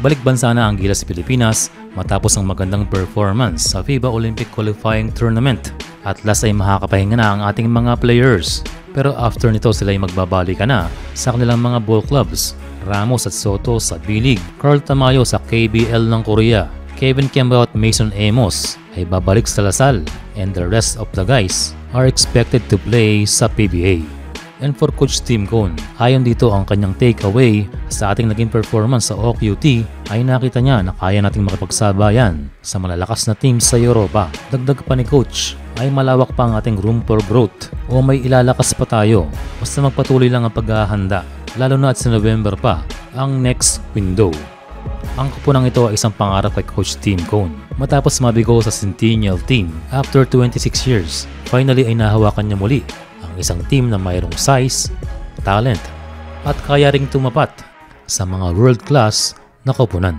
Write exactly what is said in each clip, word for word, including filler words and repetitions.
Balik bansa na ang Gilas Pilipinas matapos ang magandang performance sa FIBA Olympic Qualifying Tournament. At last ay makakapahinga na ang ating mga players. Pero after nito sila ay magbabalikan na sa kanilang mga ball clubs. Ramos at Soto sa B-League, Carl Tamayo sa K B L ng Korea, Kevin Kiambao at Mason Amos ay babalik sa Lasal, and the rest of the guys are expected to play sa P B A. And for Coach Tim Cone, ayon dito ang kanyang takeaway sa ating naging performance sa O Q T ay nakita niya na kaya nating makipagsabayan sa malalakas na team sa Europa. Dagdag pa ni Coach ay malawak pa ang ating room for growth o may ilalakas pa tayo basta magpatuloy lang ang paghahanda, lalo na at sa November pa ang next window. Ang kupunang ito ay isang pangarap kay Coach Tim Cone. Matapos mabigo sa Centennial team after twenty-six years, finally ay nahawakan niya muli ang isang team na mayroong size, talent, at kaya ring tumapat sa mga world-class na koponan.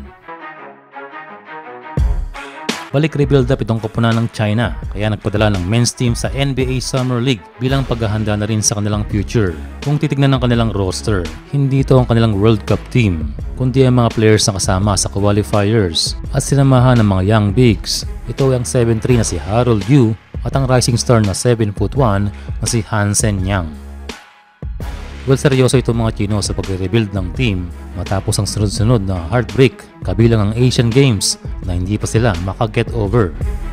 Balik rebuild up itong koponan ng China, kaya nagpadala ng men's team sa N B A Summer League bilang paghahanda na rin sa kanilang future. Kung titignan ng kanilang roster, hindi ito ang kanilang World Cup team, kundi ang mga players na kasama sa qualifiers at sinamahan ng mga young bigs. Ito ang seven three na si Harold Yu at ang rising star na seven foot one na si Hansen Yang. Well, seryoso itong mga Chino sa pag-rebuild ng team matapos ang sunod-sunod na heartbreak kabilang ang Asian Games na hindi pa sila maka-get over.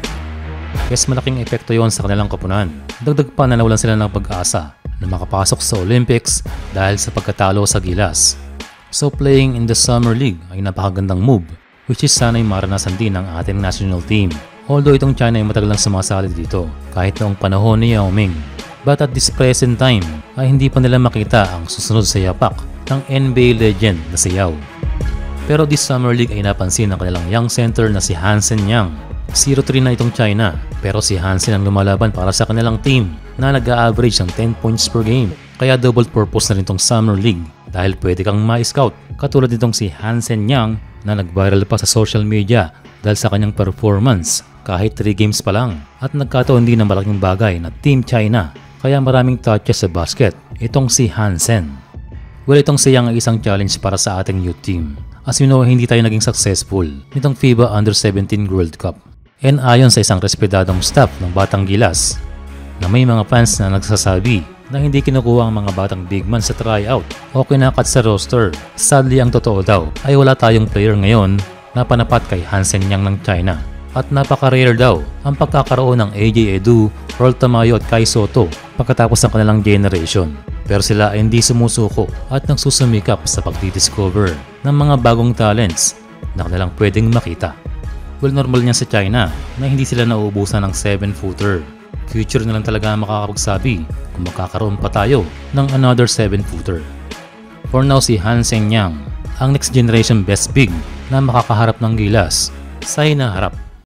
Yes, malaking epekto yon sa kanilang koponan. Dagdag pa na nawalan sila ng pag-asa na makapasok sa Olympics dahil sa pagkatalo sa Gilas. So playing in the Summer League ay napakagandang move, which is sana'y maranasan din ng ating national team. Although itong China ay matagal lang sumasali dito kahit noong panahon ni Yao Ming. But at this present time ay hindi pa nila makita ang susunod sa yapak ng N B A legend na si Yao. Pero this Summer League ay napansin ng kanilang young center na si Hansen Yang. zero three na itong China, pero si Hansen ang lumalaban para sa kanilang team na nag-a-average ng ten points per game. Kaya double purpose na rin itong Summer League dahil pwede kang ma-scout katulad nitong si Hansen Yang na nag-viral pa sa social media dahil sa kanyang performance kahit three games pa lang. At nagkataon din ng malaking bagay na Team China kaya maraming touches sa basket itong si Hansen. Well, itong siyang ay isang challenge para sa ating youth team. As you know, hindi tayo naging successful nitong FIBA Under seventeen World Cup. And ayon sa isang respetadong staff ng Batang Gilas, na may mga fans na nagsasabi na hindi kinukuha ang mga batang big man sa tryout o kinakat sa roster. Sadly, ang totoo daw ay wala tayong player ngayon na panapat kay Hansen Yang ng China. At napaka-rare daw ang pagkakaroon ng A J Edu, Carl Tamayo at Kai Soto pagkatapos ng kanilang generation. Pero sila ay hindi sumusuko at nagsusumikap sa pagdidiscover ng mga bagong talents na kanilang pwedeng makita. Well, normal niya sa China na hindi sila nauubusan ng seven footer. Future na lang talaga makakapagsabi kung magkakaroon pa tayo ng another seven footer. For now, si Hansen Yang, ang next generation best big na makakaharap ng Gilas sa hinaharap.